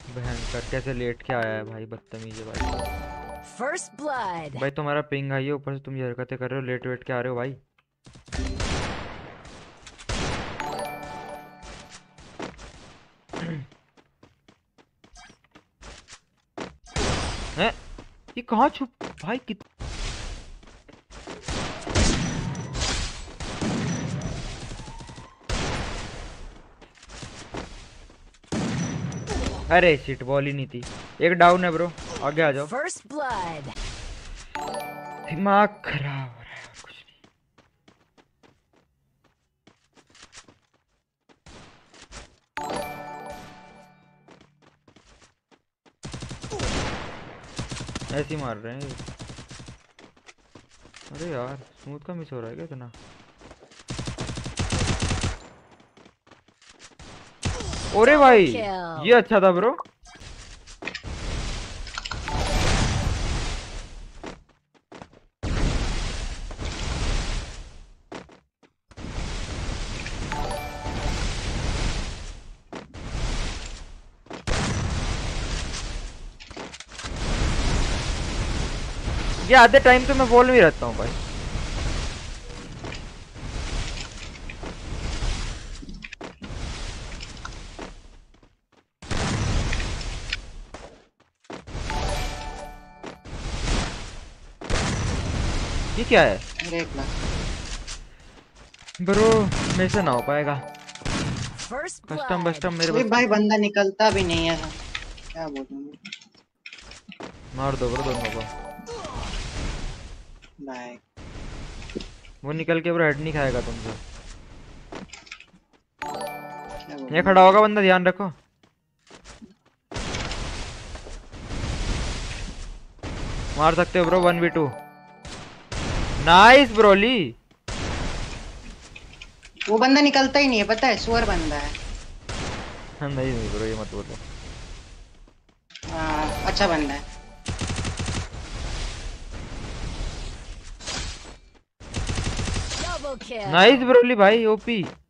भयंकर कैसे लेट के आया है भाई, बदतमीज है भाई। First blood. भाई तुम्हारा पिंग आई है, ऊपर से तुम ये हरकतें कर रहे हो, लेट वेट के आ रहे हो भाई। हैं? ये कहाँ छुप भाई कित अरे शिट, बॉल ही नहीं थी। एक डाउन है ब्रो, आगे आ जाओ। First blood. दिमाग खराब हो रहा है और कुछ नहीं, ऐसे ही मार रहे हैं ये। अरे यार स्मूथ का मिस हो रहा है क्या इतना? ओरे Double भाई, ये kill. अच्छा था ब्रो। ये आधे टाइम तो मैं बॉल में रहता हूँ भाई। ये क्या है अरे एक लाख। ब्रो, मेरे से ना हो पाएगा। First custom blood. बस्टम मेरे अरे बस भाई की। बंदा निकलता भी नहीं है, क्या बोलूं। मार दो ब्रो दोनों को। भाई वो निकल के ब्रो हेड नहीं खाएगा तुमसे। क्या ये बोलूं। खड़ा होगा बंदा, ध्यान रखो। मार सकते हो ब्रो 1v2। Nice Broly. वो बंदा निकलता ही नहीं है, पता है, सुअर बंदा है। नहीं नहीं ब्रो, ये मत बोलो। अच्छा बंदा है। Double kill. नाइस ब्रोली भाई, ओपी।